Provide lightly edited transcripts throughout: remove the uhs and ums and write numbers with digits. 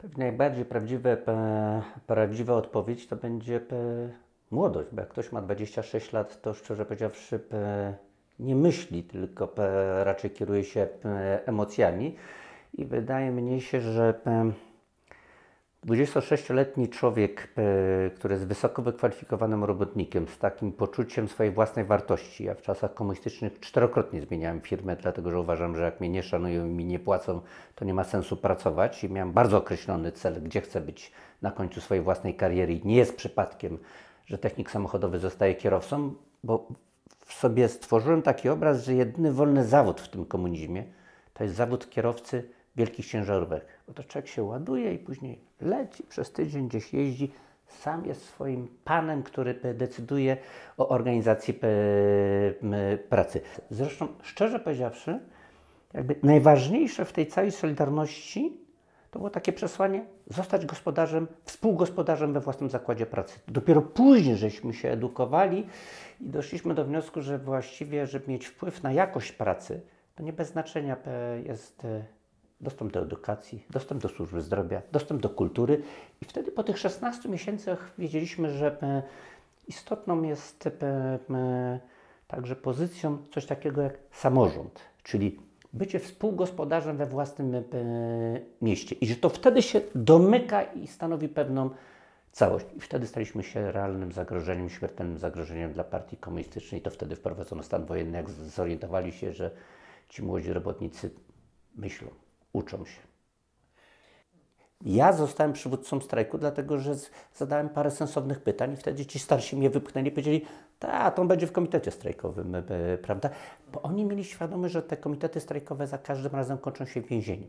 Pewnie najbardziej prawdziwa odpowiedź to będzie młodość, bo jak ktoś ma 26 lat, to szczerze powiedziawszy nie myśli, tylko raczej kieruje się emocjami i wydaje mi się, że 26-letni człowiek, który jest wysoko wykwalifikowanym robotnikiem, z takim poczuciem swojej własnej wartości. Ja w czasach komunistycznych 4-krotnie zmieniałem firmę, dlatego że uważam, że jak mnie nie szanują i mi nie płacą, to nie ma sensu pracować. I miałem bardzo określony cel, gdzie chcę być na końcu swojej własnej kariery. I nie jest przypadkiem, że technik samochodowy zostaje kierowcą, bo w sobie stworzyłem taki obraz, że jedyny wolny zawód w tym komunizmie to jest zawód kierowcy wielkich ciężarówek. Bo to człowiek się ładuje i później leci przez tydzień, gdzieś jeździ, sam jest swoim panem, który decyduje o organizacji pracy. Zresztą, szczerze powiedziawszy, jakby najważniejsze w tej całej Solidarności to było takie przesłanie: zostać gospodarzem, współgospodarzem we własnym zakładzie pracy. Dopiero później żeśmy się edukowali i doszliśmy do wniosku, że właściwie, żeby mieć wpływ na jakość pracy, to nie bez znaczenia jest dostęp do edukacji, dostęp do służby zdrowia, dostęp do kultury. I wtedy po tych 16 miesiącach wiedzieliśmy, że istotną jest także pozycją coś takiego jak samorząd, czyli bycie współgospodarzem we własnym mieście i że to wtedy się domyka i stanowi pewną całość. I wtedy staliśmy się realnym zagrożeniem, śmiertelnym zagrożeniem dla partii komunistycznej. To wtedy wprowadzono stan wojenny, jak zorientowali się, że ci młodzi robotnicy myślą, uczą się. Ja zostałem przywódcą strajku, dlatego że zadałem parę sensownych pytań i wtedy ci starsi mnie wypchnęli i powiedzieli: to on będzie w komitecie strajkowym, prawda? Bo oni mieli świadomość, że te komitety strajkowe za każdym razem kończą się więzieniem.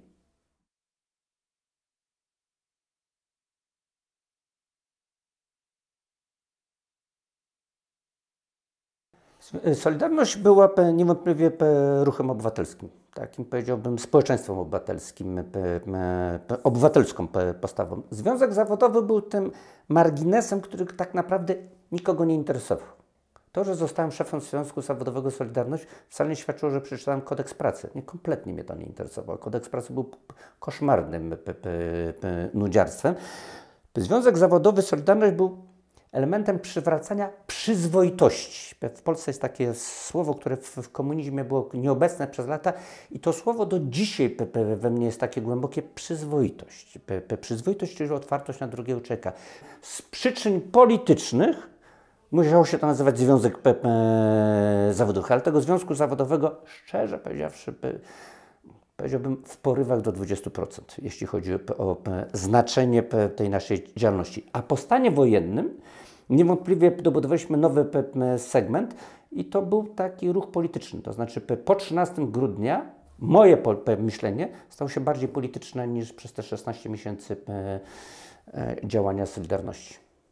Solidarność była niewątpliwie ruchem obywatelskim, takim, powiedziałbym, społeczeństwem obywatelskim, obywatelską postawą. Związek zawodowy był tym marginesem, który tak naprawdę nikogo nie interesował. To, że zostałem szefem Związku Zawodowego Solidarność, wcale nie świadczyło, że przeczytałem kodeks pracy. Nie, kompletnie mnie to nie interesowało. Kodeks pracy był koszmarnym nudziarstwem. Związek Zawodowy Solidarność był elementem przywracania przyzwoitości. W Polsce jest takie słowo, które w komunizmie było nieobecne przez lata i to słowo do dzisiaj we mnie jest takie głębokie: przyzwoitość. Przyzwoitość, czyli otwartość na drugiego człowieka. Z przyczyn politycznych musiało się to nazywać Związek Zawodowy, ale tego związku zawodowego, szczerze powiedziawszy, powiedziałbym, w porywach do 20%, jeśli chodzi o znaczenie tej naszej działalności. A po stanie wojennym niewątpliwie dobudowaliśmy nowy segment i to był taki ruch polityczny. To znaczy po 13 grudnia moje myślenie stało się bardziej polityczne niż przez te 16 miesięcy działania Solidarności.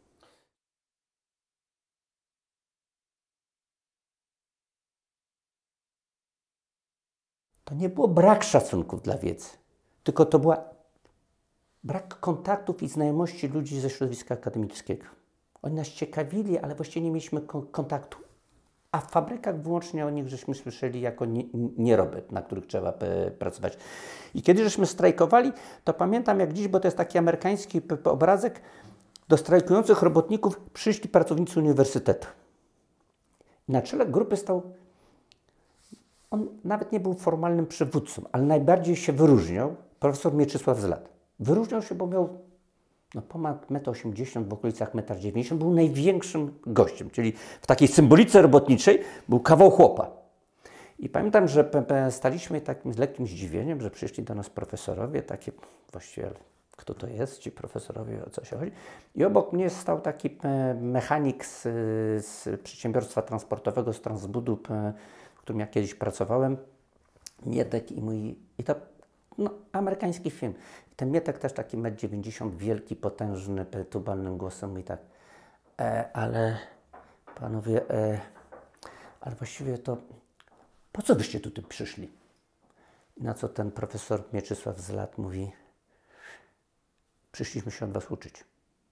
To nie było brak szacunków dla wiedzy, tylko to była brak kontaktów i znajomości ludzi ze środowiska akademickiego. Oni nas ciekawili, ale właściwie nie mieliśmy kontaktu. A w fabrykach wyłącznie o nich żeśmy słyszeli jako nieroby, na których trzeba pracować. I kiedy żeśmy strajkowali, to pamiętam jak dziś, bo to jest taki amerykański obrazek, do strajkujących robotników przyszli pracownicy uniwersytetu. Na czele grupy stał, on nawet nie był formalnym przywódcą, ale najbardziej się wyróżniał profesor Mieczysław Zlat. Wyróżniał się, bo miał ponad 1,80 m, w okolicach 1,90 m, był największym gościem, czyli w takiej symbolice robotniczej był kawał chłopa. I pamiętam, że staliśmy takim z lekkim zdziwieniem, że przyszli do nas profesorowie, takie właściwie, kto to jest, ci profesorowie, o co się chodzi. I obok mnie stał taki mechanik z przedsiębiorstwa transportowego, z Transbudu, w którym ja kiedyś pracowałem, Mietek i mój, i to amerykański film. Ten Mietek też taki 1,90 m, wielki, potężny, tubalnym głosem mówi tak: ale panowie, ale właściwie to po co wyście tutaj przyszli? I na co ten profesor Mieczysław Zlat mówi: przyszliśmy się od was uczyć.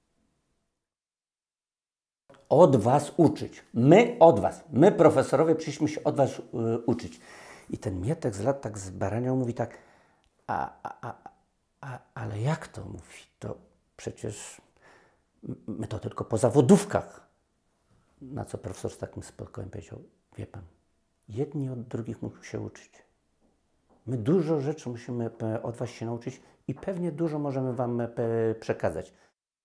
Od was uczyć. My od was. My, profesorowie, przyszliśmy się od was uczyć. I ten Mietek z lat tak zbaraniał, mówi tak: Ale jak to mówi? To przecież my to tylko po zawodówkach. Na co profesor z takim spokojem powiedział, wie pan, jedni od drugich muszą się uczyć. My dużo rzeczy musimy od was się nauczyć i pewnie dużo możemy wam przekazać.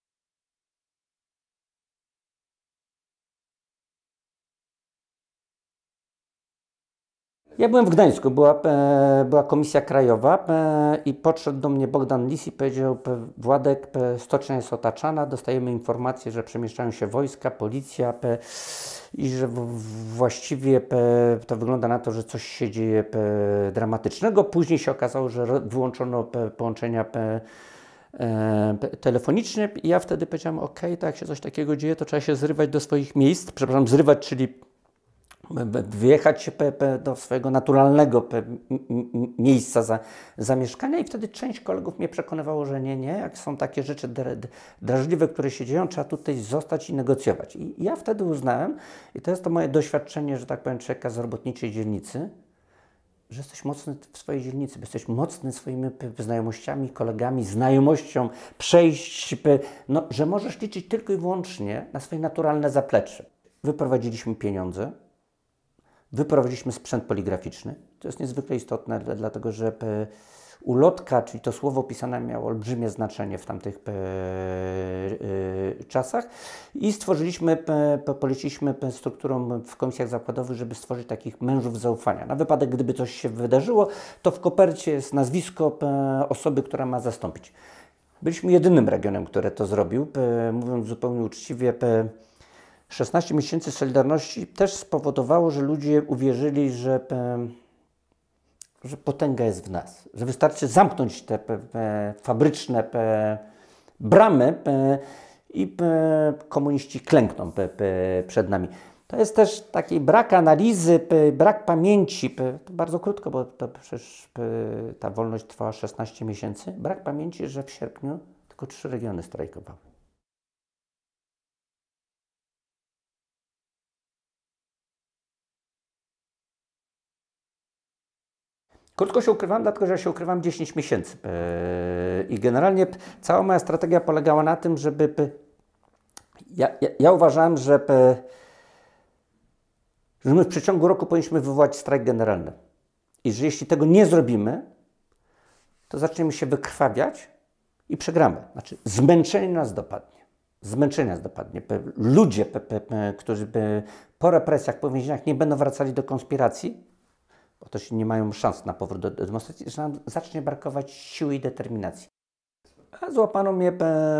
Ja byłem w Gdańsku, była komisja krajowa i podszedł do mnie Bogdan Lis i powiedział, Władek, stocznia jest otaczana, dostajemy informację, że przemieszczają się wojska, policja i że właściwie to wygląda na to, że coś się dzieje dramatycznego. Później się okazało, że wyłączono połączenia telefoniczne i ja wtedy powiedziałem, okej, to jak się coś takiego dzieje, to trzeba się zrywać do swoich miejsc, przepraszam, zrywać, czyli wyjechać do swojego naturalnego miejsca zamieszkania i wtedy część kolegów mnie przekonywało, że nie, jak są takie rzeczy drażliwe, które się dzieją, trzeba tutaj zostać i negocjować. I ja wtedy uznałem, i to jest to moje doświadczenie, że tak powiem, człowieka z robotniczej dzielnicy, że jesteś mocny w swojej dzielnicy, że jesteś mocny swoimi znajomościami, kolegami, znajomością przejść, że możesz liczyć tylko i wyłącznie na swoje naturalne zaplecze. Wyprowadziliśmy pieniądze, wyprowadziliśmy sprzęt poligraficzny. To jest niezwykle istotne, dlatego że ulotka, czyli to słowo pisane, miało olbrzymie znaczenie w tamtych czasach i stworzyliśmy, poleciliśmy strukturą w komisjach zakładowych, żeby stworzyć takich mężów zaufania. Na wypadek, gdyby coś się wydarzyło, to w kopercie jest nazwisko osoby, która ma zastąpić. Byliśmy jedynym regionem, który to zrobił. Mówiąc zupełnie uczciwie, 16 miesięcy Solidarności też spowodowało, że ludzie uwierzyli, że potęga jest w nas, że wystarczy zamknąć te fabryczne bramy i komuniści klękną przed nami. To jest też taki brak analizy, brak pamięci, bardzo krótko, bo to przecież ta wolność trwała 16 miesięcy, brak pamięci, że w sierpniu tylko 3 regiony strajkowały. Krótko się ukrywam, dlatego że ja się ukrywam 10 miesięcy. I generalnie cała moja strategia polegała na tym, żeby... Ja uważałem, że my w przeciągu roku powinniśmy wywołać strajk generalny. I że jeśli tego nie zrobimy, to zaczniemy się wykrwawiać i przegramy. Znaczy zmęczenie nas dopadnie. Zmęczenie nas dopadnie. Ludzie, którzy po represjach, po więzieniach nie będą wracali do konspiracji, bo to się nie mają szans na powrót do demonstracji, że nam zacznie brakować siły i determinacji. A złapano mnie,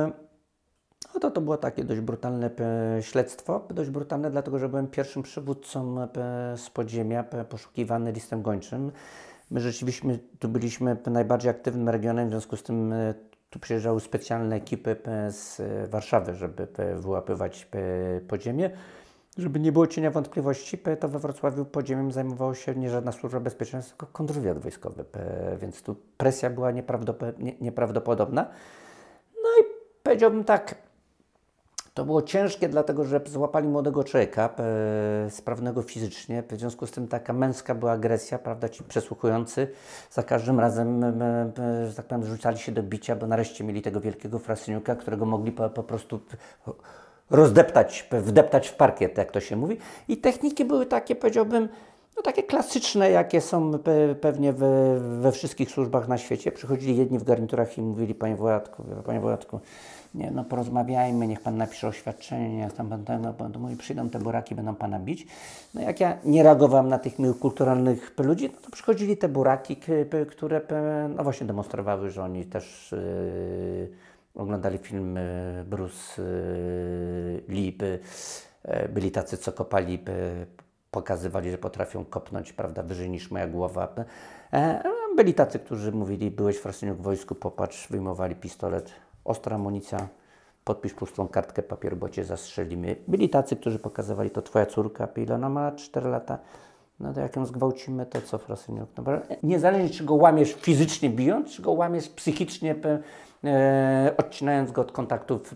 to było takie dość brutalne śledztwo, dość brutalne, dlatego że byłem pierwszym przywódcą z podziemia, poszukiwany listem gończym. My rzeczywiście tu byliśmy najbardziej aktywnym regionem, w związku z tym tu przyjeżdżały specjalne ekipy z Warszawy, żeby wyłapywać podziemie. Żeby nie było cienia wątpliwości, to we Wrocławiu podziemiem zajmowało się nie żadna służba bezpieczeństwa, tylko kontrwywiad wojskowy, więc tu presja była nieprawdopodobna. No i powiedziałbym tak, to było ciężkie, dlatego że złapali młodego człowieka, sprawnego fizycznie, w związku z tym taka męska była agresja, prawda, ci przesłuchujący za każdym razem, że tak powiem, rzucali się do bicia, bo nareszcie mieli tego wielkiego frasyniuka, którego mogli po prostu rozdeptać, wdeptać w parkiet, jak to się mówi. I techniki były takie, powiedziałbym, takie klasyczne, jakie są pewnie we wszystkich służbach na świecie. Przychodzili jedni w garniturach i mówili, panie Władku, nie, porozmawiajmy, niech pan napisze oświadczenie, niech tam pan tego, bo mówi, przyjdą te buraki, będą pana bić. No jak ja nie reagowałem na tych miłych, kulturalnych ludzi, to przychodzili te buraki, które właśnie demonstrowały, że oni też oglądali film Bruce Lee, byli tacy, co kopali, pokazywali, że potrafią kopnąć, prawda, wyżej niż moja głowa. Byli tacy, którzy mówili, byłeś frasyniuk w wojsku, popatrz, wyjmowali pistolet, ostra amunicja, podpisz pustą kartkę papieru, bo cię zastrzelimy. Byli tacy, którzy pokazywali, to twoja córka, ile ona ma 4 lata, no to jak ją zgwałcimy, to co frasyniuk? No, niezależnie czy go łamiesz fizycznie bijąc, czy go łamiesz psychicznie, odcinając go od kontaktów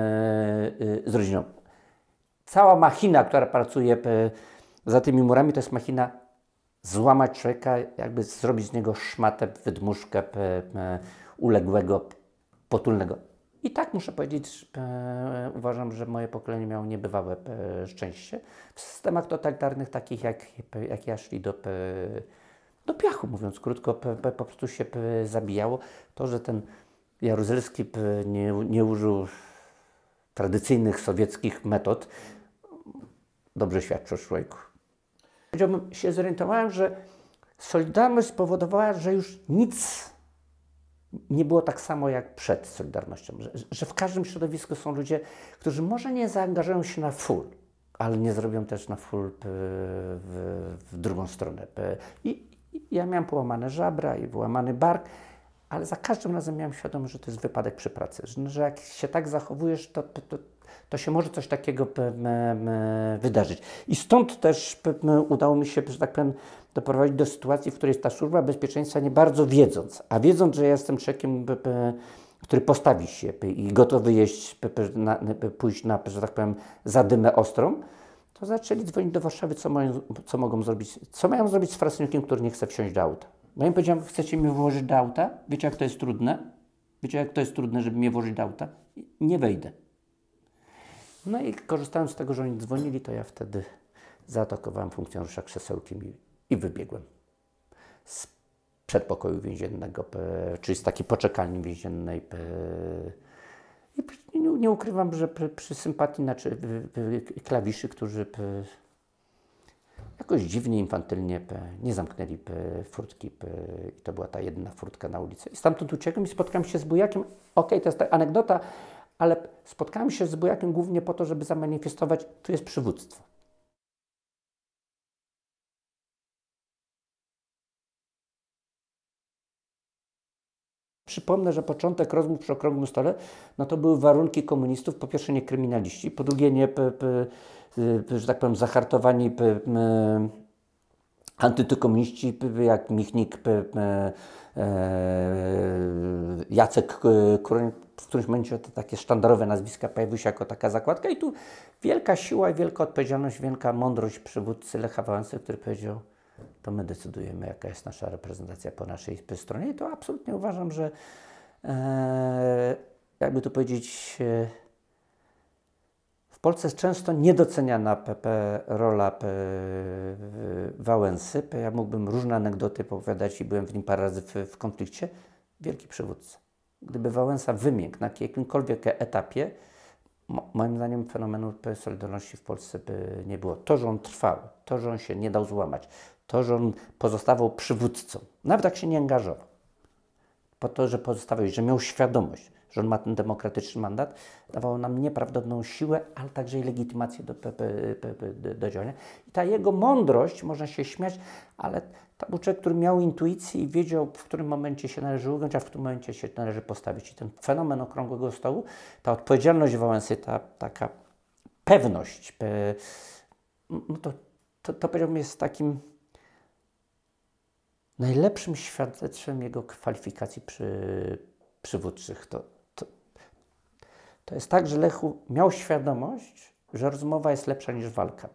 z rodziną. Cała machina, która pracuje za tymi murami, to jest machina złamać człowieka, jakby zrobić z niego szmatę, wydmuszkę uległego, potulnego. I tak muszę powiedzieć, uważam, że moje pokolenie miało niebywałe szczęście. W systemach totalitarnych takich jak ja szli do piachu, mówiąc krótko, po prostu się zabijało. To, że ten Jaruzelski nie użył tradycyjnych sowieckich metod, dobrze świadczy o człowieku. Powiedziałbym, się zorientowałem, że Solidarność spowodowała, że już nic nie było tak samo jak przed Solidarnością. Że w każdym środowisku są ludzie, którzy może nie zaangażują się na full, ale nie zrobią też na full w drugą stronę. I ja miałem połamane żabra i połamany bark, ale za każdym razem miałem świadomość, że to jest wypadek przy pracy. Że jak się tak zachowujesz, to się może coś takiego wydarzyć. I stąd też udało mi się, że tak powiem, doprowadzić do sytuacji, w której ta służba bezpieczeństwa, nie bardzo wiedząc, a wiedząc, że ja jestem człowiekiem, który postawi się i gotowy pójść na, że tak powiem, zadymę ostrą, to zaczęli dzwonić do Warszawy, co mogą zrobić, co mają zrobić z Frasyniukiem, który nie chce wsiąść do auta. No ja im powiedziałem, chcecie mnie włożyć do auta? Wiecie, jak to jest trudne? Wiecie, jak to jest trudne, żeby mnie włożyć do auta? Nie wejdę. No i korzystając z tego, że oni dzwonili, to ja wtedy zaatakowałem funkcjonariusza krzesełkiem i wybiegłem z przedpokoju więziennego, czyli z takiej poczekalni więziennej. I nie ukrywam, że przy sympatii klawiszy, którzy jakoś dziwnie, infantylnie nie zamknęli furtki. I to była ta jedna furtka na ulicy. I stamtąd uciekłem i spotkałem się z Bujakiem. Okej, to jest ta anegdota, ale spotkałem się z Bujakiem głównie po to, żeby zamanifestować, tu jest przywództwo. Przypomnę, że początek rozmów przy okrągłym stole, no to były warunki komunistów, po pierwsze nie kryminaliści, po drugie nie, że tak powiem, zahartowani antykomuniści jak Michnik, Jacek Kuroń, w którymś momencie te takie sztandarowe nazwiska pojawiły się jako taka zakładka i tu wielka siła i wielka odpowiedzialność, wielka mądrość przywódcy Lecha Wałęsy, który powiedział, to my decydujemy, jaka jest nasza reprezentacja po naszej stronie. I to absolutnie uważam, że jakby tu powiedzieć, w Polsce jest często niedoceniana rola Wałęsy. Ja mógłbym różne anegdoty opowiadać i byłem w nim parę razy w konflikcie. Wielki przywódca. Gdyby Wałęsa wymiękł na jakimkolwiek etapie, moim zdaniem fenomenu Solidarności w Polsce by nie było. To, że on trwał, to, że on się nie dał złamać, to, że on pozostawał przywódcą, nawet jak się nie angażował, po to, że pozostawał, że miał świadomość, że on ma ten demokratyczny mandat, dawało nam nieprawdopodobną siłę, ale także i legitymację do działania. I ta jego mądrość, można się śmiać, ale to był człowiek, który miał intuicję i wiedział, w którym momencie się należy ugiąć, a w którym momencie się należy postawić. I ten fenomen okrągłego stołu, ta odpowiedzialność Wałęsy, ta taka pewność, no to powiedziałbym jest takim najlepszym świadectwem jego kwalifikacji przywódczych. To jest tak, że Lechu miał świadomość, że rozmowa jest lepsza niż walka.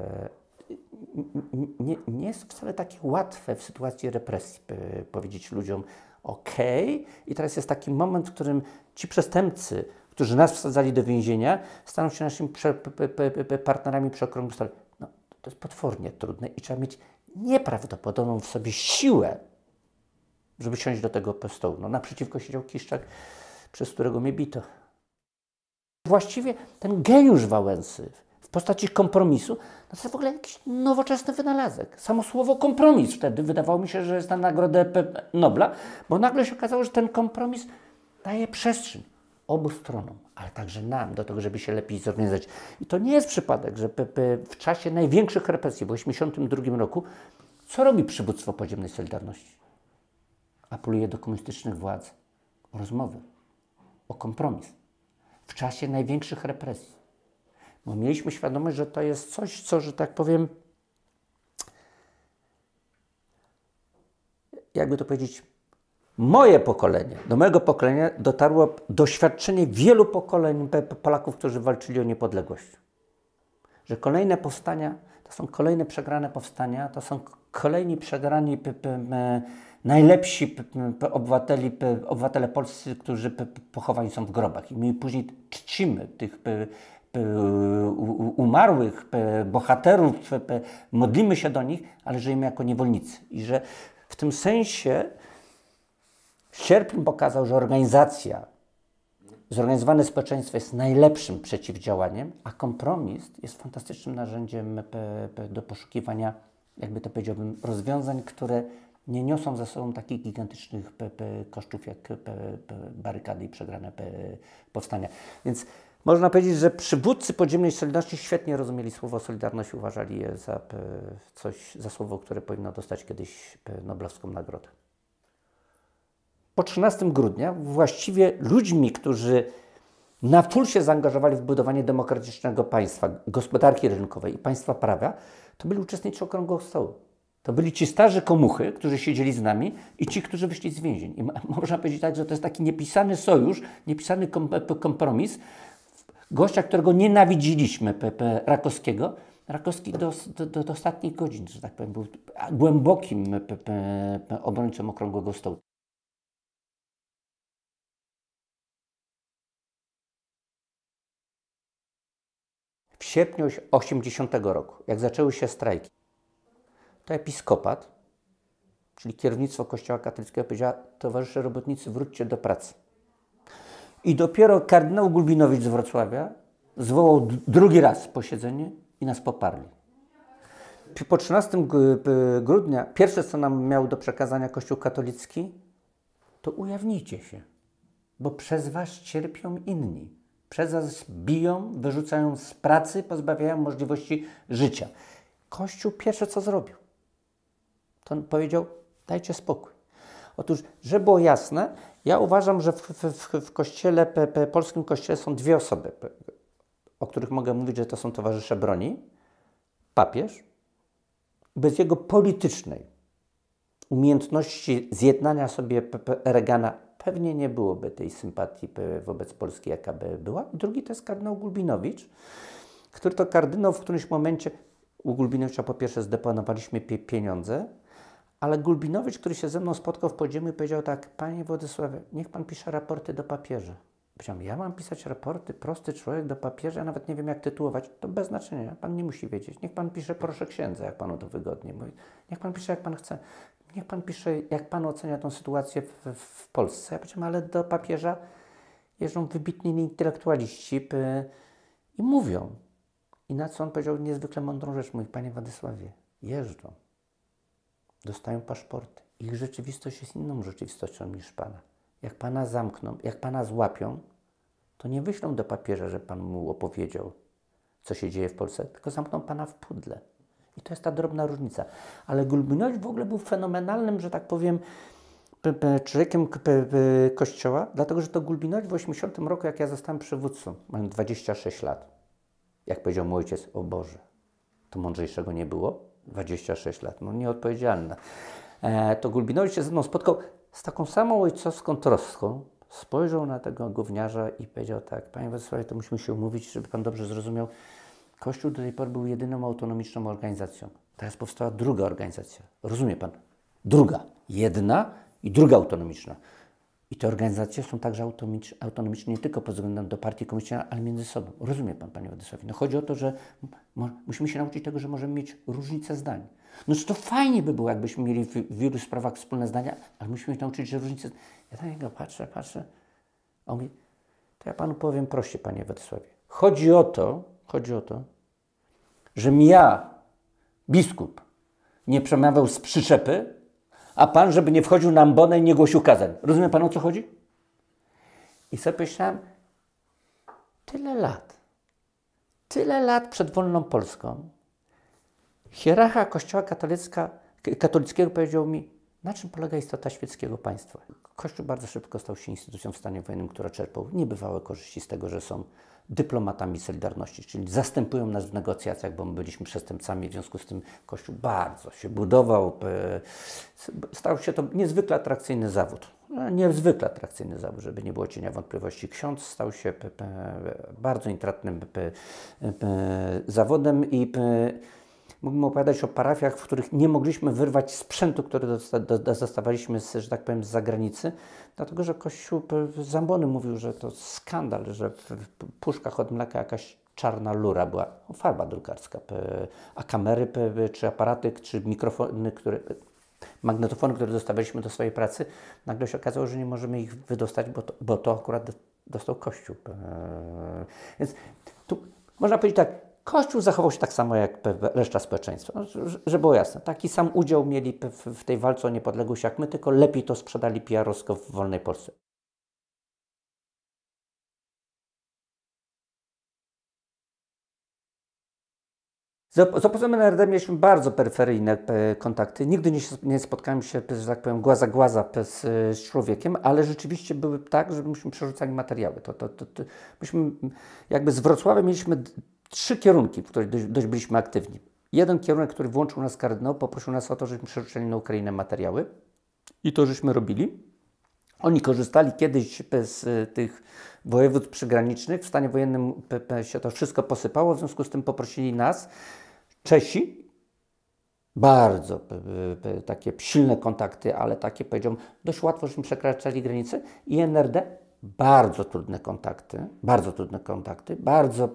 Nie jest wcale takie łatwe w sytuacji represji powiedzieć ludziom okej. I teraz jest taki moment, w którym ci przestępcy, którzy nas wsadzali do więzienia, staną się naszymi partnerami przy okrągłym stole. No, to jest potwornie trudne i trzeba mieć nieprawdopodobną w sobie siłę, żeby siąść do tego stołu. No, naprzeciwko siedział Kiszczak, przez którego mnie bito. Właściwie ten geniusz Wałęsy w postaci kompromisu, no to jest w ogóle jakiś nowoczesny wynalazek. Samo słowo kompromis wtedy wydawało mi się, że jest na Nagrodę Nobla, bo nagle się okazało, że ten kompromis daje przestrzeń obu stronom, ale także nam, do tego, żeby się lepiej zorganizować. I to nie jest przypadek, że w czasie największych represji w 1982 roku, co robi przywództwo podziemnej Solidarności? Apeluje do komunistycznych władz o rozmowę, o kompromis. W czasie największych represji. Bo mieliśmy świadomość, że to jest coś, co, że tak powiem, jakby to powiedzieć, moje pokolenie, do mojego pokolenia dotarło doświadczenie wielu pokoleń Polaków, którzy walczyli o niepodległość. Że kolejne powstania, to są kolejne przegrane powstania, to są kolejni przegrani najlepsi obywatele polscy, którzy pochowani są w grobach. I my później czcimy tych umarłych bohaterów, modlimy się do nich, ale żyjemy jako niewolnicy. I że w tym sensie sierpień pokazał, że zorganizowane społeczeństwo jest najlepszym przeciwdziałaniem, a kompromis jest fantastycznym narzędziem do poszukiwania, jakby to powiedziałbym, rozwiązań, które nie niosą za sobą takich gigantycznych kosztów jak barykady i przegrane powstania. Więc można powiedzieć, że przywódcy podziemnej Solidarności świetnie rozumieli słowo Solidarność, uważali je za za słowo, które powinno dostać kiedyś Noblowską nagrodę. Po 13 grudnia właściwie ludźmi, którzy na full się zaangażowali w budowanie demokratycznego państwa, gospodarki rynkowej i państwa prawa, to byli uczestnicy Okrągłego Stołu. To byli ci starzy komuchy, którzy siedzieli z nami i ci, którzy wyszli z więzień. I można powiedzieć tak, że to jest taki niepisany sojusz, niepisany kompromis gościa, którego nienawidziliśmy, Rakowskiego. Rakowski do ostatnich godzin, że tak powiem, był głębokim obrońcą Okrągłego Stołu. W sierpniu 80 roku, jak zaczęły się strajki, to episkopat, czyli kierownictwo Kościoła katolickiego, powiedziała: towarzysze robotnicy, wróćcie do pracy. I dopiero kardynał Gulbinowicz z Wrocławia zwołał drugi raz posiedzenie i nas poparli. Po 13 grudnia pierwsze, co nam miał do przekazania Kościół katolicki, to ujawnijcie się, bo przez was cierpią inni. Przez was biją, wyrzucają z pracy, pozbawiają możliwości życia. Kościół pierwsze co zrobił, to on powiedział: dajcie spokój. Otóż, żeby było jasne, ja uważam, że w kościele, polskim kościele są dwie osoby, o których mogę mówić, że to są towarzysze broni. Papież. Bez jego politycznej umiejętności zjednania sobie Reagana pewnie nie byłoby tej sympatii wobec Polski, jaka by była. Drugi to jest kardynał Gulbinowicz, który to kardynał w którymś momencie, u Gulbinowicza po pierwsze zdeponowaliśmy pieniądze, ale Gulbinowicz, który się ze mną spotkał w podziemiu, powiedział tak: panie Władysławie, niech pan pisze raporty do papieża. Powiedziałem: ja mam pisać raporty, prosty człowiek, do papieża, ja nawet nie wiem, jak tytułować. To bez znaczenia, pan nie musi wiedzieć. Niech pan pisze proszę księdza, jak panu to wygodnie. Mówi: niech pan pisze, jak pan chce. Niech pan pisze, jak pan ocenia tę sytuację w Polsce. Ja powiedziałem: ale do papieża jeżdżą wybitni intelektualiści i mówią. I na co on powiedział niezwykle mądrą rzecz. Mówi: panie Władysławie, jeżdżą, dostają paszporty. Ich rzeczywistość jest inną rzeczywistością niż pana. Jak pana zamkną, jak pana złapią, to nie wyślą do papieża, że pan mu opowiedział, co się dzieje w Polsce, tylko zamkną pana w pudle. I to jest ta drobna różnica. Ale Gulbinowicz w ogóle był fenomenalnym, że tak powiem, człowiekiem Kościoła, dlatego że to Gulbinowicz w 80 roku, jak ja zostałem przywódcą, mam 26 lat. Jak powiedział mój ojciec: o Boże, to mądrzejszego nie było? 26 lat, no nieodpowiedzialne. To Gulbinowicz się ze mną spotkał z taką samą ojcowską troską, spojrzał na tego gówniarza i powiedział tak: panie Władysławie, to musimy się umówić, żeby pan dobrze zrozumiał. Kościół do tej pory był jedyną autonomiczną organizacją. Teraz powstała druga organizacja. Rozumie pan? Druga. Jedna i druga autonomiczna. I te organizacje są także autonomiczne nie tylko pod względem do partii komunistycznej, ale między sobą. Rozumie pan, panie Władysławie? No chodzi o to, że musimy się nauczyć tego, że możemy mieć różnice zdań. No to fajnie by było, jakbyśmy mieli w wielu sprawach wspólne zdania, ale musimy się nauczyć, że różnice... Ja na niego patrzę, a on mówi: to ja panu powiem prościej, panie Władysławie. Chodzi o to, żebym ja, biskup, nie przemawiał z przyczepy, a pan, żeby nie wchodził na ambonę i nie głosił kazań. Rozumie pan, o co chodzi? I sobie myślałem: tyle lat przed wolną Polską hierarcha Kościoła katolickiego powiedział mi, na czym polega istota świeckiego państwa. Kościół bardzo szybko stał się instytucją w stanie wojennym, która czerpał niebywałe korzyści z tego, że są dyplomatami Solidarności, czyli zastępują nas w negocjacjach, bo my byliśmy przestępcami, w związku z tym Kościół bardzo się budował. Stał się to niezwykle atrakcyjny zawód. Niezwykle atrakcyjny zawód, żeby nie było cienia wątpliwości. Ksiądz stał się bardzo intratnym zawodem i mógłbym opowiadać o parafiach, w których nie mogliśmy wyrwać sprzętu, który dostawaliśmy, że tak powiem, z zagranicy, dlatego że Kościół z ambony mówił, że to skandal, że w puszkach od mleka jakaś czarna lura była, farba drukarska, a kamery, czy aparaty, czy mikrofony, magnetofony, które dostawaliśmy do swojej pracy, nagle się okazało, że nie możemy ich wydostać, bo to akurat dostał Kościół. Więc tu można powiedzieć tak, Kościół zachował się tak samo jak reszta społeczeństwa. No, że było jasne, taki sam udział mieli w tej walce o niepodległość jak my, tylko lepiej to sprzedali PR-owsko w wolnej Polsce. Z obozem NRD mieliśmy bardzo peryferyjne kontakty. Nigdy nie spotkałem się, że tak powiem, głaza z człowiekiem, ale rzeczywiście były tak, że myśmy przerzucali materiały. Myśmy jakby z Wrocławia mieliśmy 3 kierunki, w których dość byliśmy aktywni. Jeden kierunek, który włączył nas kardynał, poprosił nas o to, żebyśmy przerzucali na Ukrainę materiały i to żeśmy robili. Oni korzystali kiedyś z tych województw przygranicznych. W stanie wojennym się to wszystko posypało, w związku z tym poprosili nas, Czesi, bardzo takie silne kontakty, ale takie, powiedziałbym, dość łatwo, żeśmy przekraczali granice, i NRD, bardzo trudne kontakty, bardzo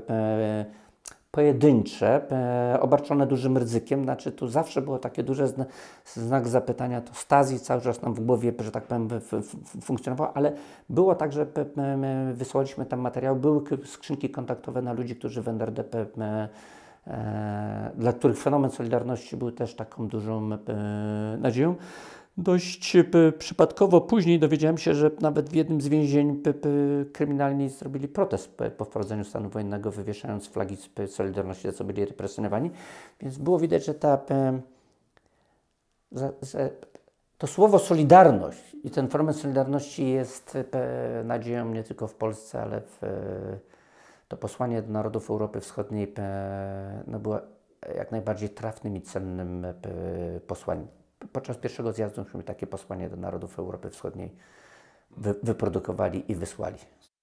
pojedyncze, obarczone dużym ryzykiem. Znaczy tu zawsze było takie duże znak zapytania, to Stasi cały czas nam w głowie, że tak powiem, funkcjonowało, ale było tak, że wysłaliśmy tam materiały, były skrzynki kontaktowe na ludzi, którzy w NRD, dla których fenomen Solidarności był też taką dużą nadzieją. Dość przypadkowo później dowiedziałem się, że nawet w jednym z więzień kryminalni zrobili protest po wprowadzeniu stanu wojennego, wywieszając flagi Solidarności, za co byli represjonowani. Więc było widać, że to słowo solidarność i ten fenomen Solidarności jest nadzieją nie tylko w Polsce, ale to posłanie do narodów Europy Wschodniej było jak najbardziej trafnym i cennym posłaniem. Podczas pierwszego zjazdu myśmy takie posłanie do narodów Europy Wschodniej wyprodukowali i wysłali.